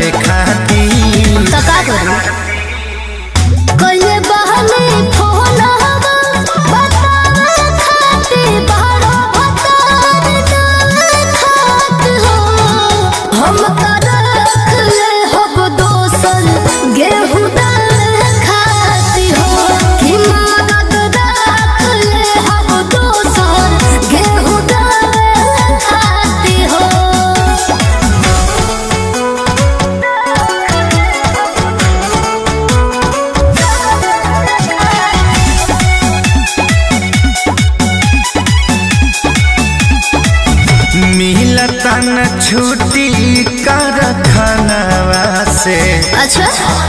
छोड़ावे खाती तो का करूं कइले बहाने फोन हवा बतावे खाती बारो बतावे खात हो हम का रख ले हब दोसन गेहूं दाल खाती हो कि मदद रख ले हब दोसन गेहूं दाल खाती हो। मिलता न छुट्टी कारखानवा से अच्छा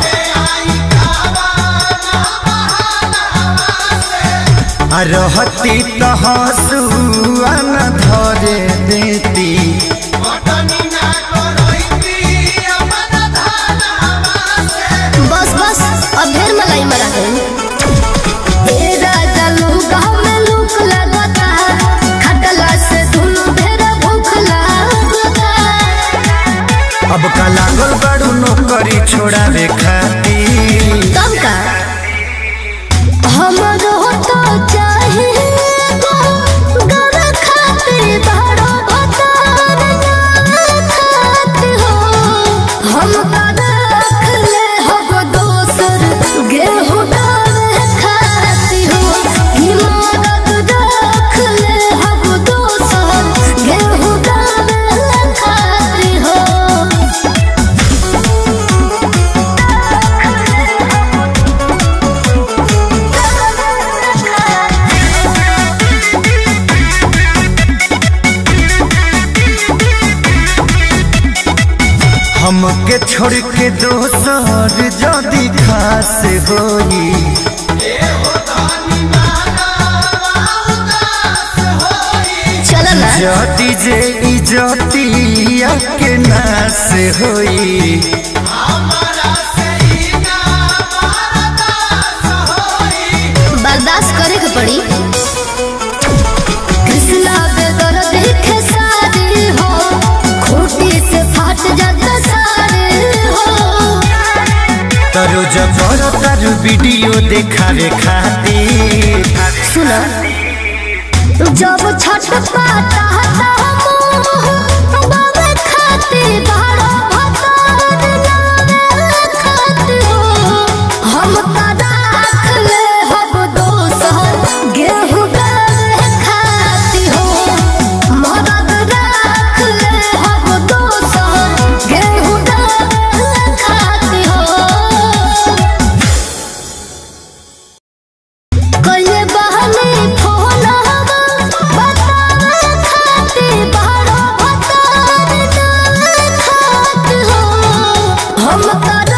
रहती तो हंसुआ न धरे देती बस बस अब ढेर मलाई मरा गई राजा लूका में लूक लगता खटला से धुनु ढेर भूख लगता अब का लागल बड़ू नौकरी छोड़ावे खाती कम का हमरो तो चाहिए घर खातिर बड़ो भतार खातिर हो हम का रख ले हब दोसर गेहूं दाल खाती हो कि मदद रख ले हब दोसर गेहूं दाल खाती हो। हमके छोड़ के दोसर जदी खास होई चलो ना जदी जे इजतिया के नास होई बर्दाश्त करे के पड़ी कृष्णा बेदर देखे सारे हो खूटी से फाट जाता सारे हो तरो जबर तारू वीडियो देखावे खातिर सुना जब छठ पाता बाबे खाते बारो भतार खाते हो हम का रख ले हब दोसर गेहूं दाल खाती हो मदद रख ले हब दोसर गेहूं दाल खाती हो। कइले बहाने फोन हवा बतावे खाती बारो भतार खात हो हम का